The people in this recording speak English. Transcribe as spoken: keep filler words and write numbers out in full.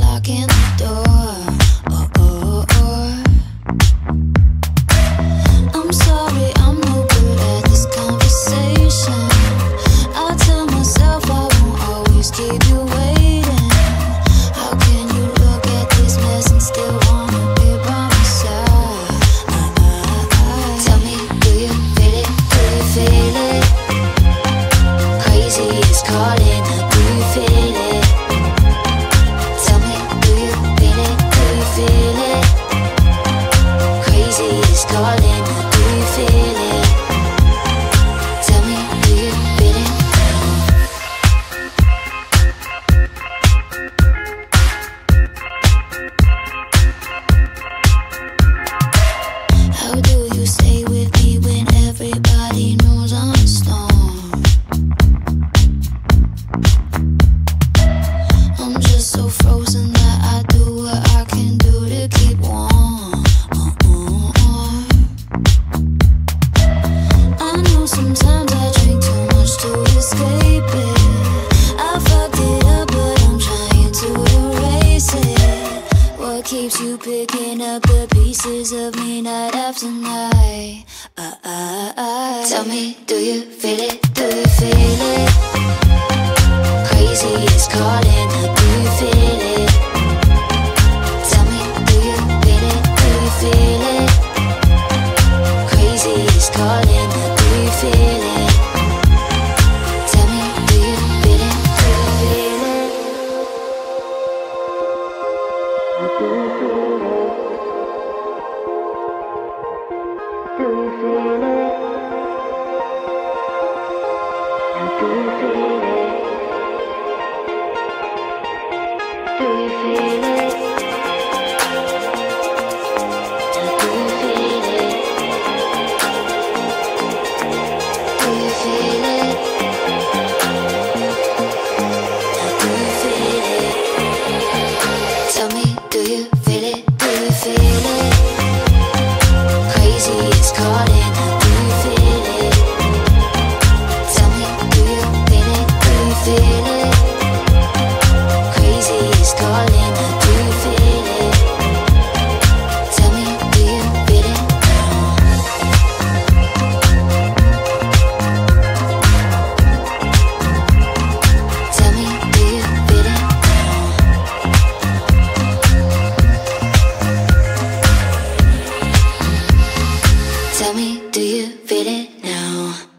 locking the door. Oh, oh, oh. I'm sorry, I'm no good at this conversation. I tell myself I won't always keep you waiting. How can you look at this mess and still wanna be by my side? Uh, uh, uh. Tell me, do you feel it? Do you feel it? Crazy is calling, do you feel it? Tell me, do you feel it? Do you feel it? Crazy is calling, do you feel it? Tell me, do you feel it? How do you stay with me when everybody knows I'm a storm? I'm just so frozen that I do what I can do to keep warm. Uh-uh-uh. I know sometimes I drink too much to escape it. I fucked it up, but I'm trying to erase it. What keeps you picking up the pieces of me night after night? Uh, uh, uh. Tell me, do you feel it? Do you feel it? Crazy is calling, do you feel it? Tell me, do you feel it? Do you feel it? Crazy is calling, do you feel it? Tell me, do you feel it? Do you feel it? Do you feel it? Do you feel it? Do you feel it? Do you feel it? Do you feel it? Do you feel it? Do you feel it? Tell me, do you feel it? Do you feel it? Crazy is calling, do you feel it? Tell me, do you feel it? Do you feel it? Crazy is calling, do you feel it? Tell me, do you feel it now? Tell me, do you feel it now? Tell me, do you feel it now?